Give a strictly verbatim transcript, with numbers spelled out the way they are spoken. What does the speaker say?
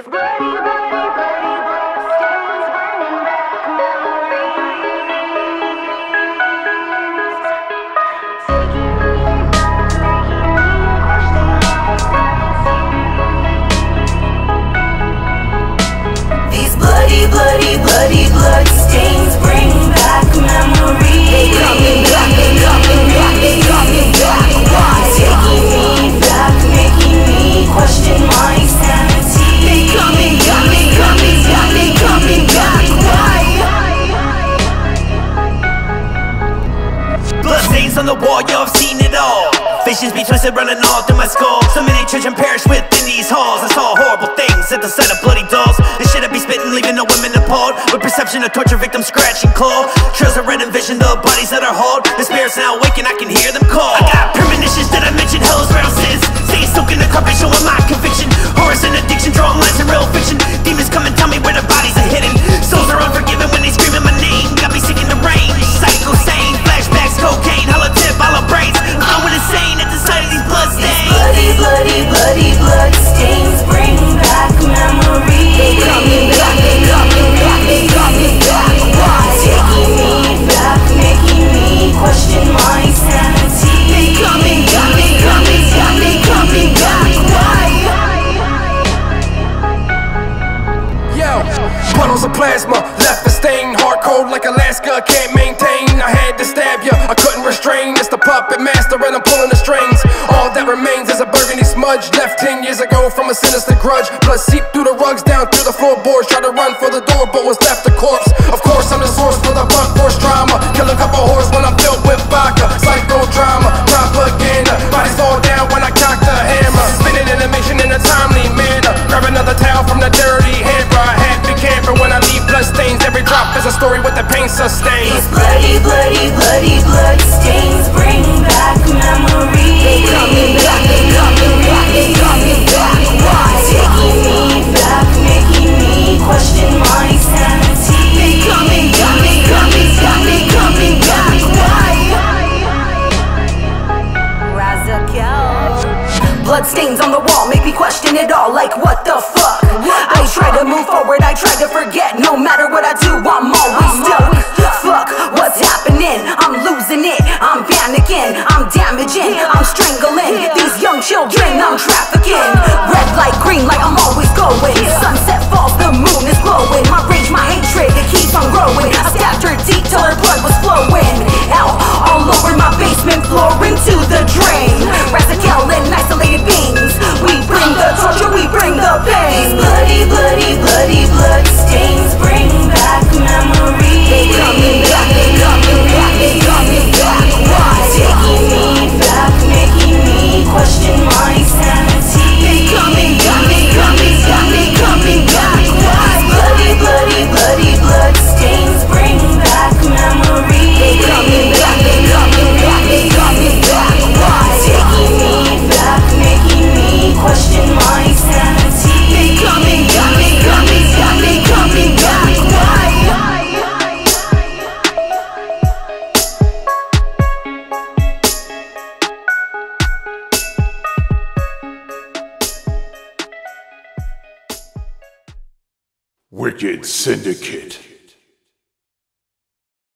These bloody, bloody, bloody bloodstains bring back memories. Taking me back, making me question my sanity. These bloody, bloody, bloody bloodstains bring back memories. They coming back, they coming back, they coming back. Why? Taking me back, making me question my sanity. They coming back, they coming back, they coming back. Why? Bloodstains on the wall, yo, I've seen it all. Visions be twisted, running all through my skull. So many children perish within these halls. I saw horrible things at the sight of bloody dolls. The shit I be spitting, leaving the women appalled. With perception of torture victims scratch and claw. Trails of red envision the bodies that are hauled. The spirits now awaken, I can hear them call. I got premonitions that I mentioned, hell's round sins. Staying soaked in the carpet, showing my conviction. Horrors and addiction, drawing lines in real fiction. Demons come and tell me where the bodies are hidden. Souls are unforgiven when they screaming my name. Got me seeking the rain, psycho sane. Flashbacks, cocaine, hollow tip, hollow brains. I'm going insane at the sight of these bloodstains. Bloody, bloody, bloody bloodstains bring back memories. They coming back, they coming back, they coming back. Why? Taking me back, making me question my sanity. They coming back, they coming back, they coming back. Why? Yo, puddles of plasma left a stain, hard cold like Alaska, can't maintain. I had to stab ya, I couldn't restrain. It's the puppet master and I'm pulling the strings. All that remains is a burgundy smudge left ten years ago from a sinister grudge. Blood seeped through the rugs, down through the floorboards. Tried to run for the door but was left a corpse. Of course I'm the source for the blunt force drama. Kill a couple whores when I'm filled with vodka. Psychodrama, propaganda. Bodies fall down when I cock the hammer. Spinning animation in a timely manner. Grab another towel from the dirty hamper. I happy camper when I leave bloodstains. Every drop is a story with the pain sustained. These bloody, bloody, bloody bloodstains bring back memories. They coming back, they coming back, they coming back. Why? Taking me back, making me question my sanity. They coming back, they coming back, they coming back. Why? Razakel. Bloodstains on the wall make me question it all. Like what the fuck? I try to move forward, I try to forget. No matter what I do, I'm always stuck. Fuck, what's happening? I'm losing it, I'm panicking, I'm damaging, I'm strangling these young children, I'm trafficking. Red light, green light, I'm always going. Sunset falls, the moon is glowing. My rage, my hatred, it keeps on growing. I stabbed her deep till her blood was flowing out all over my basement floor into the drain. Razakel and isolated beings, we bring the torture, we bring the pain. These bloody, bloody, bloody bloodstains bring back memories. They coming back, they coming back, they coming back. Why? Taking me back, making me question my sanity. They coming back, they coming back, they coming back. Why? Bloody, bloody, bloody bloodstains bring back memories. They coming back, they coming back, they coming back. Why? Taking me back, making me question my sanity. They coming back, they coming back, they coming back. Why? Wicked Syndicate.